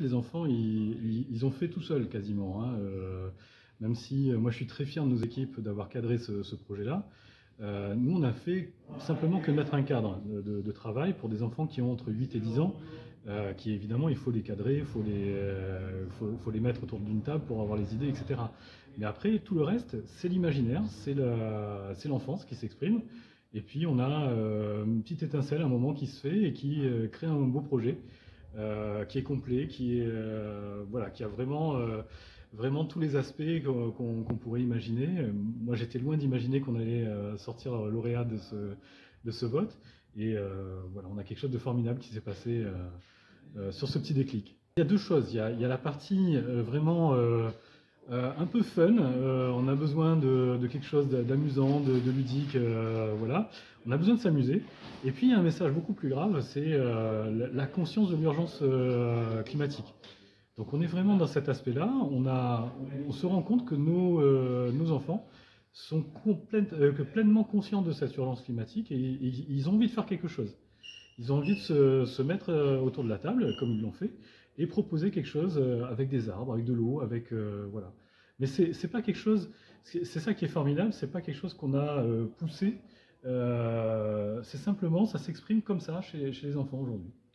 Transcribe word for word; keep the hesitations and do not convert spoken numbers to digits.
les enfants, ils, ils- ils ont fait tout seuls quasiment, hein, euh, même si euh, moi je suis très fier de nos équipes d'avoir cadré ce, ce projet-là. Euh, nous, on a fait simplement que mettre un cadre de, de- de travail pour des enfants qui ont entre huit et dix ans, euh, qui évidemment, il faut les cadrer, il faut les, euh, faut, faut les mettre autour d'une table pour avoir les idées, et cetera. Mais après, tout le reste, c'est l'imaginaire, c'est la- c'est l'enfance qui s'exprime. Et puis, on a euh, une petite étincelle, un moment qui se fait et qui euh, crée un beau projet euh, qui est complet, qui, est, euh, voilà, qui a vraiment, euh, vraiment tous les aspects qu'on qu'on- qu'on pourrait imaginer. Euh, Moi, j'étais loin d'imaginer qu'on allait euh, sortir lauréat de ce, de ce vote. Et euh, voilà, on a quelque chose de formidable qui s'est passé euh, euh, sur ce petit déclic. Il y a deux choses. Il y a, il y a la partie euh, vraiment euh, euh, un peu fun. Euh, on a besoin de, de quelque chose d'amusant, de, de ludique. Euh, voilà. On a besoin de s'amuser. Et puis, il y a un message beaucoup plus grave, c'est euh, la, la conscience de l'urgence euh, climatique. Donc, on est vraiment dans cet aspect-là. On, a, on se rend compte que nos, euh, nos enfants sont complète, euh, que pleinement conscients de cette urgence climatique et, et ils ont envie de faire quelque chose. Ils ont envie de se, se mettre euh, autour de la table, comme ils l'ont fait, et proposer quelque chose euh, avec des arbres, avec de l'eau, avec euh, voilà. Mais c'est c'est pas quelque chose. C'est c'est ça qui est formidable. C'est pas quelque chose qu'on a euh, poussé. Euh, c'est simplement, ça s'exprime comme ça chez, chez les enfants aujourd'hui.